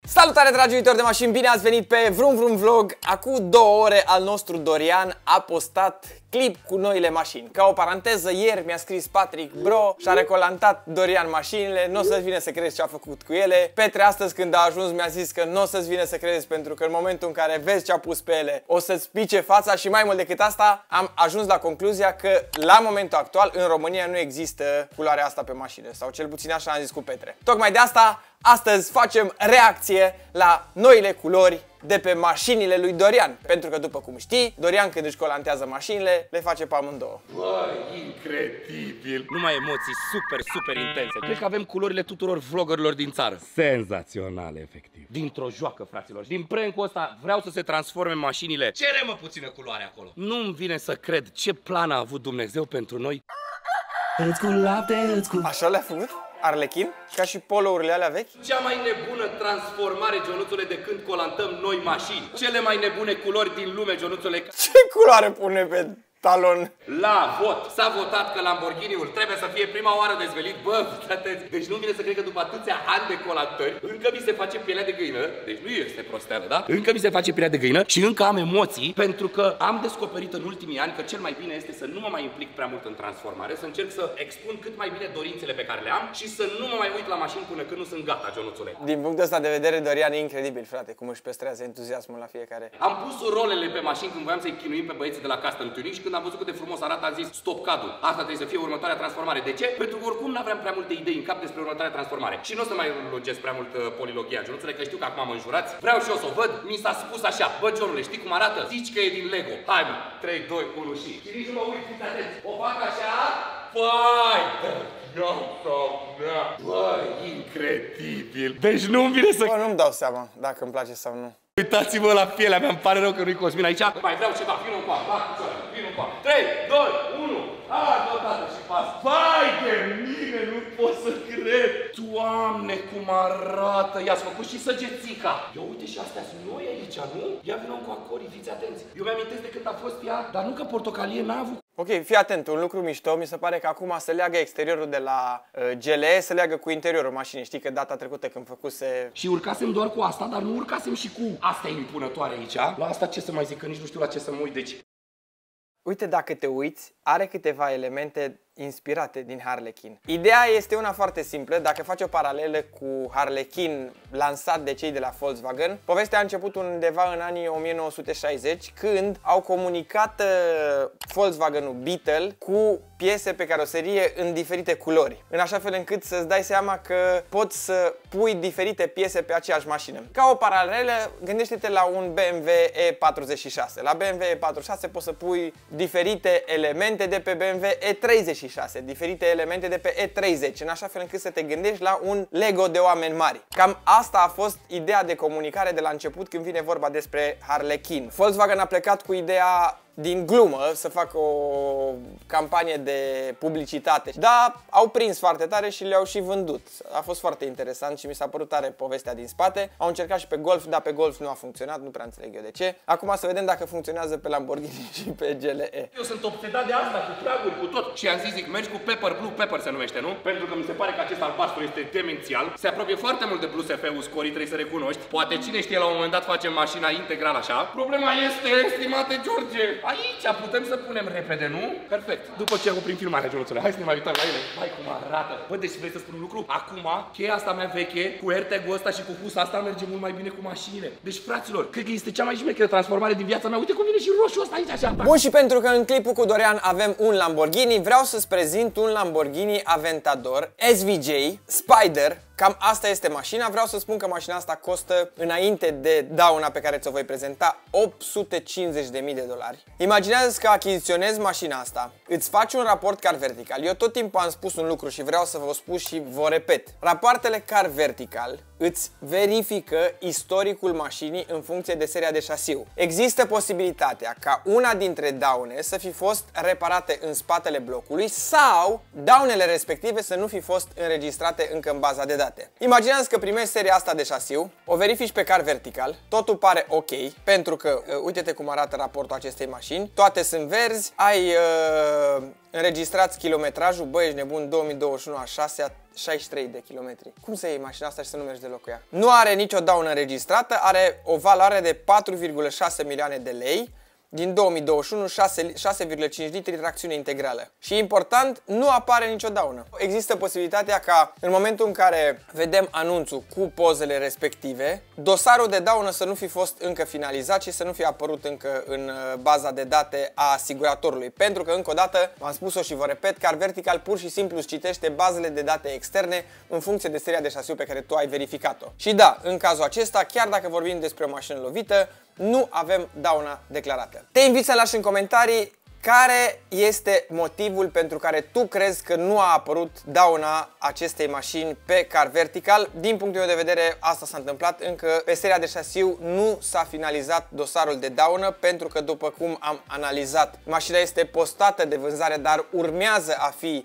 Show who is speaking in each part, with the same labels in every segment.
Speaker 1: Salutare dragi iubitori de mașini, bine ați venit pe Vroom Vroom Vlog. Acum 2 ore al nostru Dorian a postat clip cu noile mașini. Ca o paranteză, ieri mi-a scris Patrick: bro, și-a recolantat Dorian mașinile, nu o să-ți vine să crezi ce a făcut cu ele. Petre astăzi când a ajuns mi-a zis că nu o să-ți vine să crezi, pentru că în momentul în care vezi ce a pus pe ele o să-ți pice fața. Și mai mult decât asta, am ajuns la concluzia că la momentul actual în România nu există culoarea asta pe mașină, sau cel puțin așa am zis cu Petre. Tocmai de asta astăzi facem reacție la noile culori de pe mașinile lui Dorian. Pentru că, după cum știi, Dorian când își colantează mașinile, le face pe amândouă.
Speaker 2: Băi, incredibil! Numai emoții super intense. Cred că avem culorile tuturor vloggerilor din țară. Senzaționale, efectiv. Dintr-o joacă, fraților. Din prank-ul ăsta vreau să se transforme mașinile. Cere-mă puțină culoare acolo. Nu-mi vine să cred ce plan a avut Dumnezeu pentru noi.
Speaker 1: Așa le-a făcut? Arlechin? Ca și polourile alea vechi?
Speaker 2: Cea mai nebună transformare, Ionuțule, de când colantăm noi mașini. Cele mai nebune culori din lume, Ionuțule.
Speaker 1: Ce culoare pune pe talon?
Speaker 2: La vot s-a votat că Lamborghini-ul trebuie să fie prima oară dezvelit. Bă, deci nu vine să cred că după atâția ani de colantări încă mi se face pielea de găină. Deci nu este prosteală, da? Încă mi se face pielea de găină și încă am emoții, pentru că am descoperit în ultimii ani că cel mai bine este să nu mă mai implic prea mult în transformare, să încerc să expun cât mai bine dorințele pe care le am și să nu mă mai uit la mașini până când nu sunt gata, Ionuțule.
Speaker 1: Din punctul ăsta de vedere, Dorian e incredibil, frate, cum își păstrează entuziasmul la fiecare.
Speaker 2: Am pus rolele pe mașini când voiam să-i chinuim pe băieții de la Custom Tuning și când am văzut cât de frumos arată, am zis stop cadul. Asta trebuie să fie următoarea transformare. De ce? Pentru că oricum nu aveam prea multe idei în cap despre următoarea transformare. Și nu o să mai lungesc prea mult polilogia, Ionuțule, că știu că acum mă înjurați. Vreau și eu să o văd. Mi s-a spus așa: bă, Ionule, știi cum arată? Zici că e din Lego. Hai, mă, 3, 2, 1 și nici nu mă uit, fiți atenți. O fac așa. Păi, băi, incredibil. Deci nu-mi vine să...
Speaker 1: Bă, nu-mi dau seama dacă îmi place sau nu.
Speaker 2: Uitați-vă la pielea mea, îmi pare rău că nu-i Cosmin aici. Mai vreau ceva, vină un pas, bag picioarele, vină un pas. 3, 2, 1, deodată și pas. Vai de mine, nu pot să cred. Doamne, cum arată. I-ați făcut și săgețica. Ia uite, și astea sunt noi aici, nu? Ia vină cu acorii, fiți atenți. Eu mi-amintesc de când a fost ea, dar nu că portocalie n-a avut.
Speaker 1: Ok, fii atent, un lucru mișto, mi se pare că acum se leagă exteriorul de la GLE, se leagă cu interiorul mașinii. Știi că data trecută când făcuse...
Speaker 2: Și urcasem doar cu asta, dar nu urcasem și cu astea impunătoare aici. La asta ce să mai zic, că nici nu știu la ce să mă uit, deci...
Speaker 1: Uite, dacă te uiți, are câteva elemente inspirate din Harlequin. Ideea este una foarte simplă, dacă faci o paralelă cu Harlequin lansat de cei de la Volkswagen. Povestea a început undeva în anii 1960, când au comunicat Volkswagenul Beetle cu piese pe caroserie în diferite culori, în așa fel încât să-ți dai seama că poți să pui diferite piese pe aceeași mașină. Ca o paralelă, gândește-te la un BMW E46. La BMW E46 poți să pui diferite elemente de pe BMW E36, diferite elemente de pe E30, în așa fel încât să te gândești la un Lego de oameni mari. Cam asta a fost ideea de comunicare de la început când vine vorba despre Harlequin. Volkswagen a plecat cu ideea din glumă să facă o campanie de publicitate, dar au prins foarte tare și le-au și vândut. A fost foarte interesant și mi s-a părut tare povestea din spate. Au încercat și pe Golf, dar pe Golf nu a funcționat, nu prea înțeleg eu de ce. Acum să vedem dacă funcționează pe Lamborghini și pe GLE.
Speaker 2: Eu sunt obsedat de asta, cu praguri, cu tot. Și am zis, zic, mergi cu Pepper, Blue Pepper se numește, nu? Pentru că mi se pare că acest albastru este demențial. Se apropie foarte mult de Blue SF-ul Scori, trebuie să recunoști. Poate cine știe, la un moment dat facem mașina integral așa. Problema este, estimate George, aici putem să punem repede, nu? Perfect. După ce oprim filmarea, Ionuțule, hai să ne mai uităm la ele. Hai cum arată. Bă, deci vrei să spun un lucru? Acum, cheia asta mea veche, cu AirTag-ul ăsta și cu husa asta merge mult mai bine cu mașinile. Deci, fraților, cred că este cea mai șmecheră transformare din viața mea. Uite cum vine și roșu ăsta aici așa.
Speaker 1: Bun, și pentru că în clipul cu Dorian avem un Lamborghini, vreau să-ți prezint un Lamborghini Aventador SVJ Spider. Cam asta este mașina. Vreau să spun că mașina asta costă, înainte de dauna pe care ți-o voi prezenta, $850.000. Imaginează că achiziționezi mașina asta, îți faci un raport car vertical. Eu tot timpul am spus un lucru și vreau să vă spun și vă repet. Rapoartele car vertical îți verifică istoricul mașinii în funcție de seria de șasiu. Există posibilitatea ca una dintre daune să fi fost reparate în spatele blocului sau daunele respective să nu fi fost înregistrate încă în baza de date. Imaginează că primești seria asta de șasiu, o verifici pe car vertical, totul pare ok, pentru că uite-te cum arată raportul acestei mașini, toate sunt verzi, ai Înregistrați kilometrajul, băi, ești nebun, 2021 a 63 de kilometri. Cum să iei mașina asta și să nu mergi deloc cu ea? Nu are nicio daună înregistrată, are o valoare de 4,6 milioane de lei. Din 2021, 6,5 litri tracțiune integrală. Și important, nu apare nicio daună. Există posibilitatea ca în momentul în care vedem anunțul cu pozele respective, dosarul de daună să nu fi fost încă finalizat și să nu fi apărut încă în baza de date a asiguratorului. Pentru că, încă o dată, v-am spus-o și vă repet, Car Vertical pur și simplu îți citește bazele de date externe în funcție de seria de șasiu pe care tu ai verificat-o. Și da, în cazul acesta, chiar dacă vorbim despre o mașină lovită, nu avem dauna declarată. Te invit să lași în comentarii care este motivul pentru care tu crezi că nu a apărut dauna acestei mașini pe Car Vertical. Din punctul meu de vedere, asta s-a întâmplat, încă pe seria de șasiu nu s-a finalizat dosarul de daună, pentru că, după cum am analizat, mașina este postată de vânzare, dar urmează a fi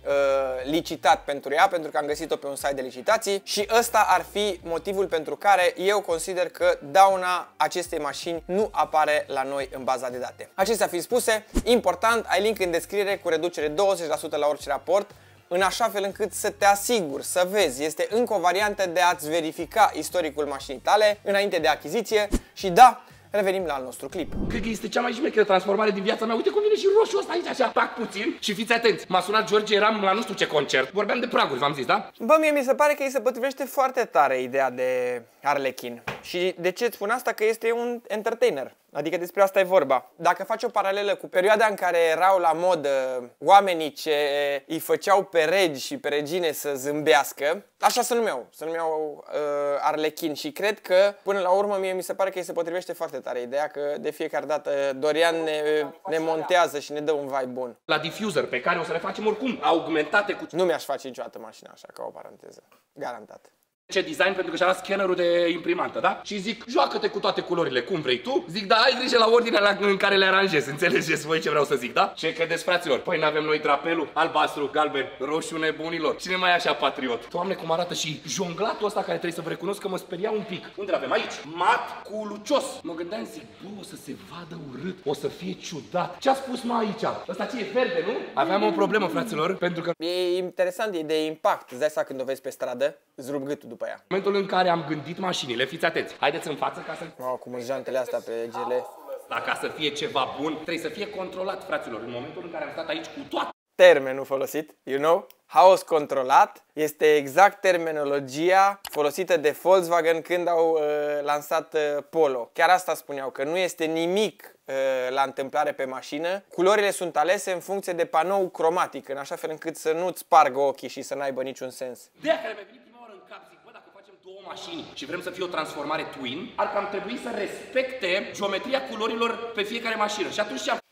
Speaker 1: licitat pentru ea, pentru că am găsit-o pe un site de licitații și ăsta ar fi motivul pentru care eu consider că dauna acestei mașini nu apare la noi în baza de date. Acestea fiind spuse, important, ai link în descriere cu reducere 20% la orice raport, în așa fel încât să te asiguri, să vezi, este încă o variantă de a-ți verifica istoricul mașinii tale înainte de achiziție și da, revenim la al nostru clip.
Speaker 2: Cred că este cea mai șmecheră transformare din viața mea. Uite cum vine și roșu ăsta aici, așa, tac puțin și fiți atenți. M-a sunat George, eram la nu știu ce concert. Vorbeam de praguri, v-am zis, da?
Speaker 1: Bă, mie mi se pare că îi se potrivește foarte tare ideea de Harlequin. Și de ce îți spun asta? Că este un entertainer. Adică despre asta e vorba. Dacă faci o paralelă cu perioada în care erau la modă oamenii ce îi făceau pe regi și pe regine să zâmbească, așa se numeau Harlequin, și cred că până la urmă mie mi se pare că îi se potrivește foarte tare ideea că de fiecare dată Dorian ne montează și ne dă un vibe bun.
Speaker 2: La diffuser pe care o să le facem oricum augmentate cu...
Speaker 1: Nu mi-aș face niciodată mașina așa, ca o paranteză. Garantat.
Speaker 2: Ce design, pentru că și-a luat scannerul de imprimantă, da? Și zic, joacă-te cu toate culorile, cum vrei tu. Zic, da, ai grijă la ordinea în care le aranjezi, înțelegeți voi ce vreau să zic, da? Ce credeți, fraților? Păi n-avem noi drapelul albastru, galben, roșu nebunilor. Cine mai e așa patriot? Doamne, cum arată și jonglatul ăsta, care trebuie să vă recunosc că mă speria un pic. Unde l-avem? Aici. Mat cu lucios. Mă gândeam, zic, bă, o să se vadă urât, o să fie ciudat. Ce-a spus mă aici? Ăsta ce e verde, nu? Aveam o problemă, fraților, pentru că...
Speaker 1: E interesant, e de impact. Îți dai seama când o vezi pe stradă, îți rup gâtul după ea.
Speaker 2: În momentul în care am gândit mașinile, fiți atenți, haideți în față ca să...
Speaker 1: Wow, cum în jantele astea pe gele.
Speaker 2: Ca să fie ceva bun, trebuie să fie controlat, fraților. În momentul în care am stat aici cu toate...
Speaker 1: Termenul folosit, you know? Haos controlat este exact terminologia folosită de Volkswagen când au lansat Polo. Chiar asta spuneau, că nu este nimic la întâmplare pe mașină. Culorile sunt alese în funcție de panou cromatic, în așa fel încât să nu-ți spargă ochii și să n-aibă niciun sens.
Speaker 2: De aia care mi-a venit prima oară în cap, zic, bă, dacă facem două mașini și vrem să fie o transformare twin, ar cam trebui să respecte geometria culorilor pe fiecare mașină. Și atunci ce am...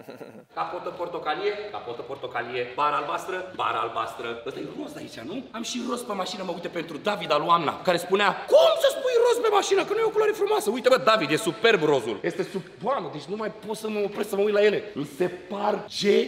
Speaker 2: Capotă portocalie, bară albastră. Ăsta e roz aici, nu? Am și roz pe mașină, mă uite, pentru David Aluamna, care spunea, cum să spui roz pe mașină, că nu e o culoare frumoasă? Uite, bă, David, e superb rozul. Este Doamne, deci nu mai pot să mă opresc să mă uit la ele. Mi se par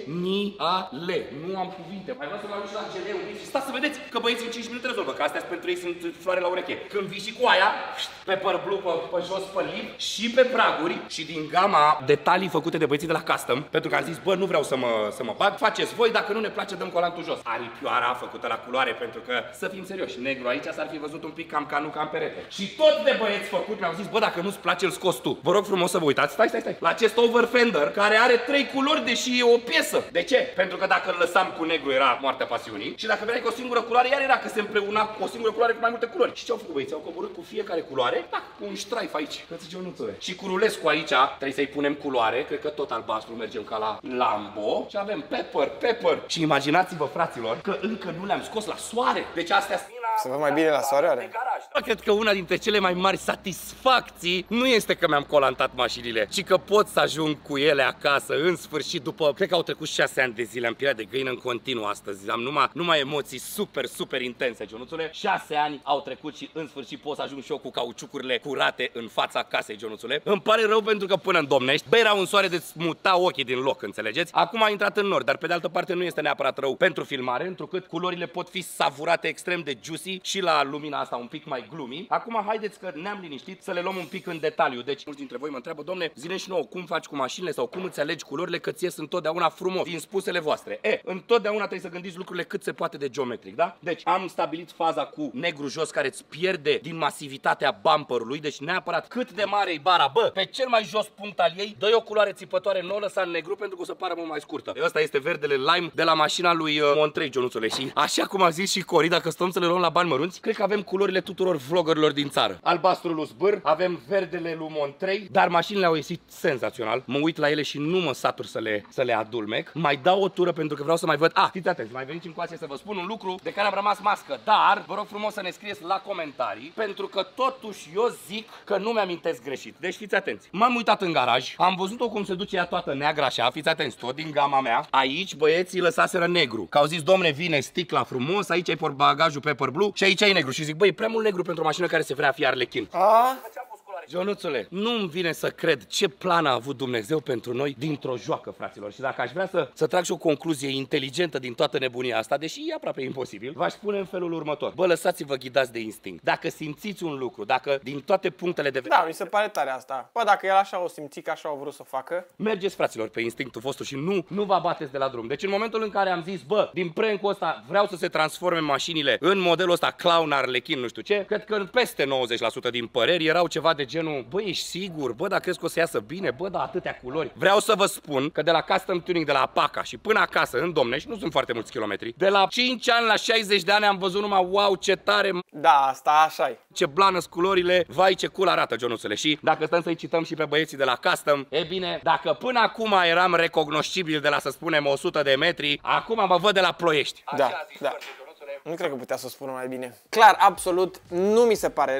Speaker 2: geniale. Nu am cuvinte. Mai vreau să mă ajung și la geleu. Și stați să vedeți că băieții în 5 minute rezolvă, că astea pentru ei sunt floare la ureche. Când vii și cu aia, pepper blue pe jos, pe lip și pe praguri și din gama detalii făcute de băieții de la Custom, pentru că am zis, bă, nu vreau să mă bag, faceți voi, dacă nu ne place, dăm colantul jos. Aripioara făcută la culoare, pentru că, să fim serioși, negru aici s-ar fi văzut un pic cam ca nu ca în perete. Și tot de băieți făcut mi-au zis, bă, dacă nu-ți place, îl scoți tu. Vă rog frumos să vă uitați, stai, la acest overfender, care are 3 culori, deși e o piesă. De ce? Pentru că dacă îl lăsam cu negru era moartea pasiunii și dacă veneai cu o singură culoare, iar era că se împreuna cu o singură culoare cu mai multe culori. Și ce au făcut băieți? Au coborât cu fiecare culoare, tac, cu un ștraif aici, și cu rulescu aici, trebuie să-i punem culoare, cred că tot albastru mergem ca la Lambo și avem pepper. Și imaginați-vă, fraților, că încă nu le-am scos la soare. Deci astea
Speaker 1: să vă mai bine la soare, oare?
Speaker 2: Cred că una dintre cele mai mari satisfacții nu este că mi-am colantat mașinile, ci că pot să ajung cu ele acasă în sfârșit după, cred că au trecut 6 ani de zile, am pirat de găină în continuu astăzi. Am numai emoții super intense, Ionuțule. 6 ani au trecut și în sfârșit pot să ajung și eu cu cauciucurile curate în fața casei, Ionuțule. Îmi pare rău pentru că până în Domnești, bă, era un soare de muta ochii din loc, înțelegeți? Acum a intrat în nord, dar pe de altă parte nu este neapărat rău pentru filmare, întrucât culorile pot fi savurate extrem de juicy și la lumina asta un pic mai glumi. Acum haideți că ne-am liniștit să le luăm un pic în detaliu. Deci mulți dintre voi mă întreabă, domne, zine și nouă cum faci cu mașinile sau cum îți alegi culorile, că ți ies întotdeauna frumos din spusele voastre. Întotdeauna trebuie să gândiți lucrurile cât se poate de geometric, da? Deci am stabilit faza cu negru jos care îți pierde din masivitatea bumperului, deci neapărat cât de mare e bara, bă, pe cel mai jos punct al ei, dă-i o culoare țipătoare, nu o lăsa în negru pentru că o să pară mult mai scurtă. Ăsta este verdele lime de la mașina lui Montrei, Ionuțule. Și așa cum a zis și Cori, dacă stăm să le luăm la bani mărunți, cred că avem culorile tuturor vloggerilor din țară. Albastru lui Zbâr, avem verdele lui Montrei, dar mașinile au ieșit senzațional. Mă uit la ele și nu mă satur să le adulmec. Mai dau o tură pentru că vreau să mai văd. Fiți atenți, mai veniți încoace să vă spun un lucru de care am rămas mască, dar vă rog frumos să ne scrieți la comentarii, pentru că totuși eu zic că nu mi-amintesc greșit. Deci fiți atenți. M-am uitat în garaj, am văzut-o cum se duce ea toată neagră așa, fiți atenți, tot din gama mea. Aici băieții lăsaseră negru. Că au zis, domne, vine sticla frumos, aici ai portbagajul Pepper Blue și aici ai negru. Și zic, băi, e prea mult negru pentru o mașină care se vrea a fi Arlechin. Ionuțule, nu-mi vine să cred ce plan a avut Dumnezeu pentru noi dintr-o joacă, fraților. Și dacă aș vrea să trag și o concluzie inteligentă din toată nebunia asta, deși e aproape imposibil, v-aș spune în felul următor. Bă, lăsați-vă ghidați de instinct. Dacă simțiți un lucru, dacă din toate punctele de vedere...
Speaker 1: Da, mi se pare tare asta. Bă, dacă el așa o simți, că așa au vrut să o facă...
Speaker 2: Mergeți, fraților, pe instinctul vostru și nu vă abateți de la drum. Deci în momentul în care am zis, bă, din prank-ul ăsta vreau să se transforme mașinile în modelul ăsta clown, Arlechin, nu știu ce, cred că peste 90% din păreri erau ceva de genul, bă, ești sigur? Bă, dar crezi că o să iasă bine? Bă, da, atâtea culori. Vreau să vă spun că de la custom tuning, de la Apaca și până acasă, în Domnești, nu sunt foarte mulți kilometri, de la 5 ani la 60 de ani am văzut numai, wow, ce tare,
Speaker 1: Da, asta așa-i.
Speaker 2: ce blană-s culorile, vai ce cool arată, Ionuțule. Și dacă stăm să-i cităm și pe băieții de la custom, e bine, dacă până acum eram recognoscibil de la, să spunem, 100 de metri, acum mă văd de la Ploiești.
Speaker 1: Da, da. Nu cred că putea să o spună mai bine. Clar, absolut, nu mi se pare,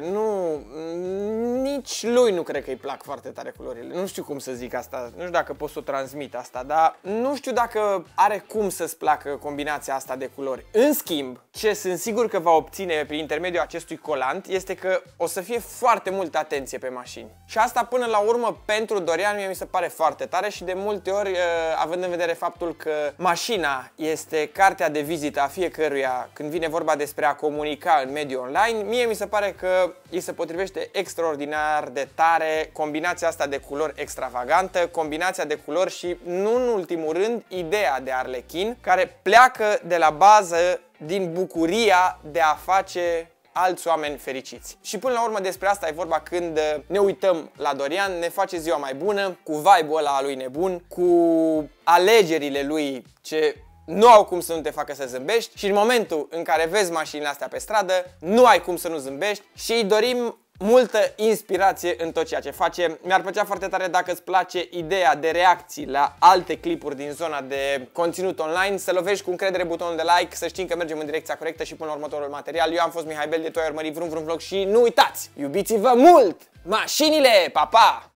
Speaker 1: nici lui nu cred că îi plac foarte tare culorile. Nu știu cum să zic asta, nu știu dacă pot să o transmit asta, dar nu știu dacă are cum să-ți placă combinația asta de culori. În schimb, ce sunt sigur că va obține prin intermediul acestui colant este că o să fie foarte multă atenție pe mașini. Și asta până la urmă pentru Dorian mie mi se pare foarte tare și de multe ori, având în vedere faptul că mașina este cartea de vizită a fiecăruia când vine vorba despre a comunica în mediul online, mie mi se pare că îi se potrivește extraordinar de tare combinația asta de culori extravagantă, combinația de culori și, nu în ultimul rând, ideea de Arlechin, care pleacă de la bază din bucuria de a face alți oameni fericiți. Și până la urmă despre asta e vorba când ne uităm la Dorian, ne face ziua mai bună, cu vibe-ul ăla lui nebun, cu alegerile lui ce nu au cum să nu te facă să zâmbești și în momentul în care vezi mașinile astea pe stradă, nu ai cum să nu zâmbești și îi dorim multă inspirație în tot ceea ce face. Mi-ar plăcea foarte tare dacă îți place ideea de reacții la alte clipuri din zona de conținut online, să lovești cu încredere butonul de like, să știm că mergem în direcția corectă și până la următorul material. Eu am fost Mihai Bel, de tu ai urmărit Vrum Vrum Vlog și nu uitați, iubiți-vă mult mașinile! Pa, pa!